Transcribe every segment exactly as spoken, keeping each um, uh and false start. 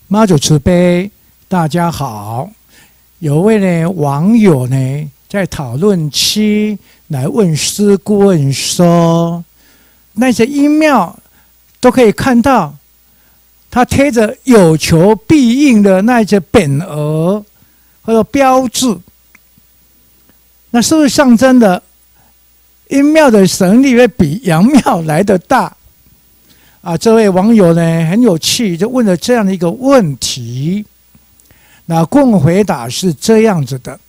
妈祖慈悲，大家好。有位呢网友呢在讨论区来问师顾问说，那些阴庙都可以看到，他贴着有求必应的那些匾额或者标志，那是不是象征的阴庙的神力会比阳庙来得大？啊，这位网友呢很有趣，就问了这样的一个问题。那顾问回答是这样子的：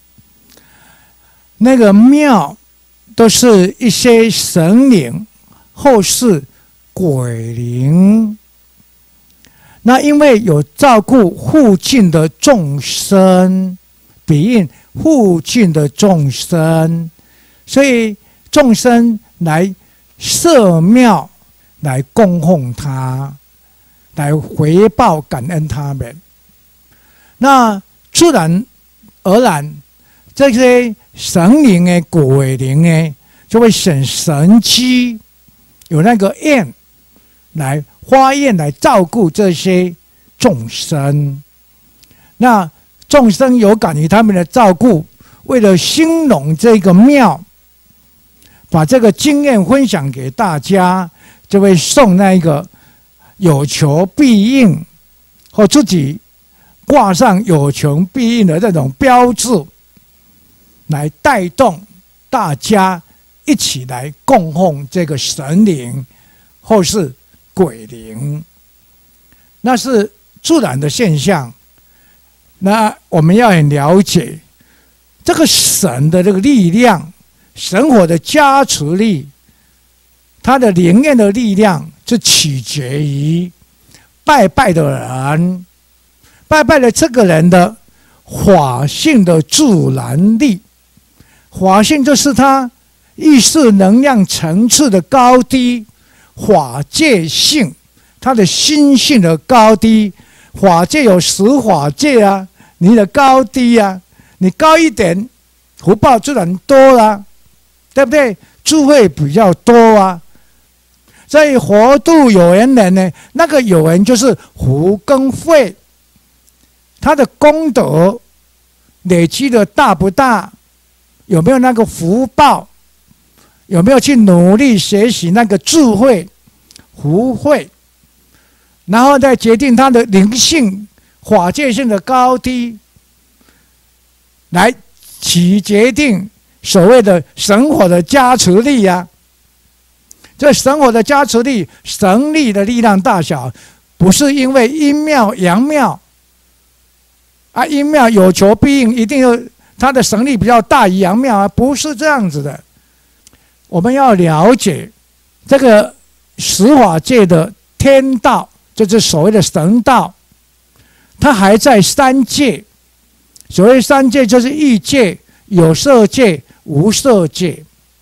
那个庙都是一些神灵，或是鬼灵。那因为有照顾附近的众生，比喻附近的众生，所以众生来设庙来供奉他，来回报感恩他们。那自然而然，这些神灵的鬼灵呢，就会显神机，有那个愿来发愿来照顾这些众生。那众生有感于他们的照顾，为了兴隆这个庙，把这个经验分享给大家，就会送那个有求必应，或自己挂上有求必应的这种标志，来带动大家一起来供奉这个神灵或是鬼灵。那是自然的现象。那我们要很了解这个神的这个力量，神火的加持力，它的灵验的力量是取决于拜拜的人，拜拜的这个人的法性的自然力。法性就是他意识能量层次的高低，法界性，他的心性的高低。法界有十法界啊，你的高低啊，你高一点，福报自然多啦，对不对？智慧比较多啊。所以佛度有缘人呢，那个有缘就是福跟慧，他的功德累积的大不大，有没有那个福报，有没有去努力学习那个智慧福慧，然后再决定他的灵性法界性的高低，来起决定所谓的神火的加持力啊。这神火的加持力，神力的力量大小，不是因为阴庙阳庙啊，阴庙有求必应，一定有它的神力比较大于阳庙啊，不是这样子的。我们要了解这个十法界的天道，就是所谓的神道，它还在三界。所谓三界就是欲界、有色界、无色界。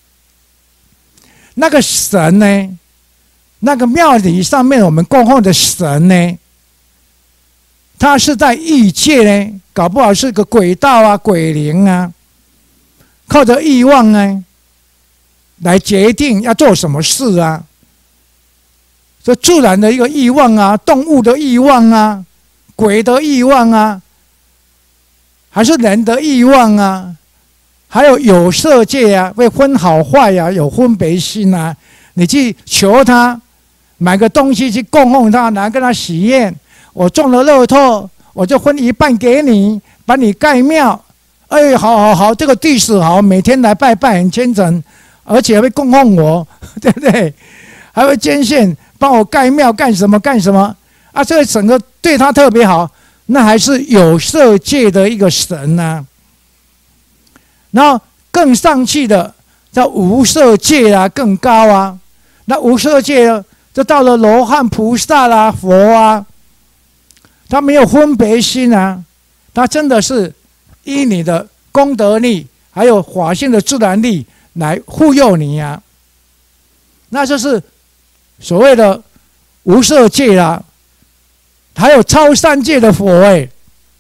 那个神呢，那个庙里上面我们供奉的神呢，他是在欲界呢，搞不好是个鬼道啊、鬼灵啊，靠着欲望呢来决定要做什么事啊。这自然的一个欲望啊，动物的欲望啊，鬼的欲望啊，还是人的欲望啊，还有有色界啊，会分好坏啊，有分别心啊。你去求他买个东西去供奉他，然后跟他许愿，我中了乐透，我就分一半给你，把你盖庙。哎，好好好，这个地势好，每天来拜拜很虔诚，而且会供奉我，对不对？还会捐献，帮我盖庙干什么干什么啊？这个整个对他特别好，那还是有色界的一个神啊。然后更上去的叫无色界啊，更高啊。那无色界就到了罗汉菩萨啦、佛啊，他没有分别心啊，他真的是依你的功德力，还有法性的自然力来护佑你啊。那就是所谓的无色界啦，还有超三界的佛哎、欸，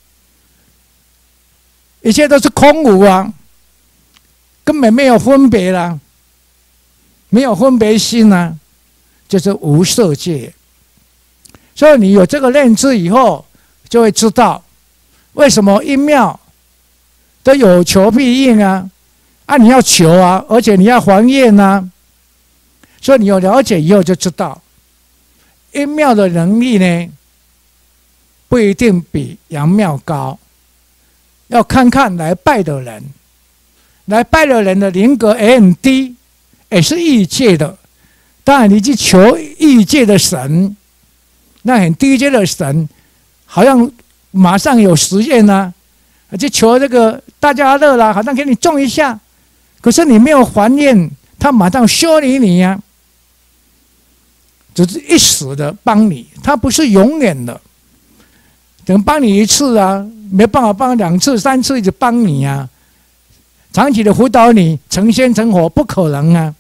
一切都是空无啊。根本没有分别啦，没有分别心啊，就是无色界。 所以你有这个认知以后，就会知道为什么阴庙都有求必应啊！啊，你要求啊，而且你要还愿啊。所以你有了解以后就知道，阴庙的能力呢，不一定比阳庙高，要看看来拜的人，来拜的人的灵格也很低，也是异界的。当然，你去求异界的神，那很低阶的神，好像马上有实现啊，去求这个大家乐啦，好像给你种一下，可是你没有还愿，他马上修理你呀、啊。只是一时的帮你，他不是永远的。等帮你一次啊，没办法帮两次、三次一直帮你啊，长期的辅导你成仙成佛不可能啊，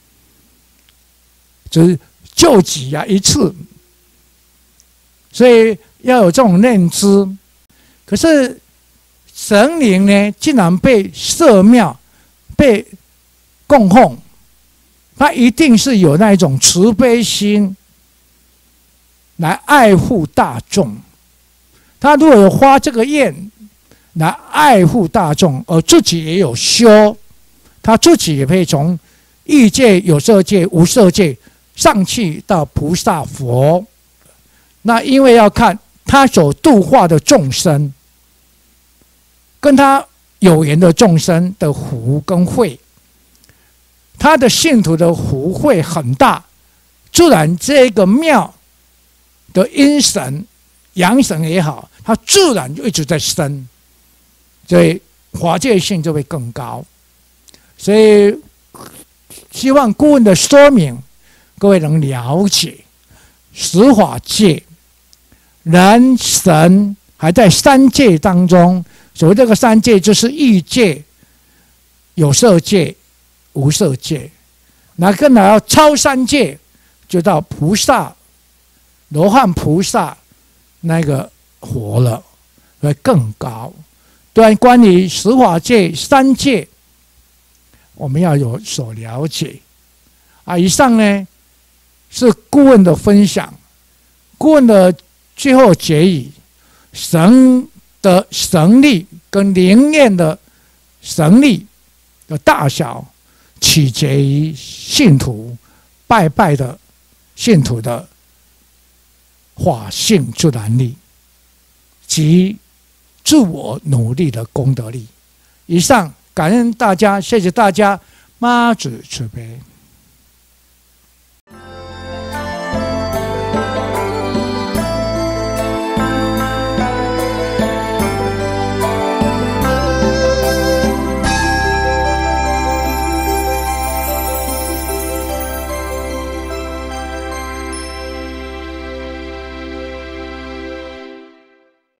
只是救济啊一次，所以要有这种认知。可是神灵呢，竟然被社庙被供奉。他一定是有那一种慈悲心来爱护大众。他如果有发这个愿来爱护大众，而自己也有修，他自己也可以从异界、有色界、无色界上去到菩萨佛。那因为要看他所度化的众生，跟他有缘的众生的福跟慧。他的信徒的福慧很大，自然这个庙的阴神、阳神也好，它自然就一直在升，所以法界性就会更高。所以希望顾问的说明，各位能了解十法界人神还在三界当中。所谓这个三界，就是异界、有色界、无色界，那更还要超三界，就到菩萨、罗汉菩萨那个活了，会更高。对，关于十法界、三界，我们要有所了解。啊，以上呢是顾问的分享，顾问的最后结语：神的神力跟灵验的神力的大小，取决于信徒拜拜的信徒的法性自然力及自我努力的功德力。以上，感恩大家，谢谢大家，妈祖慈悲。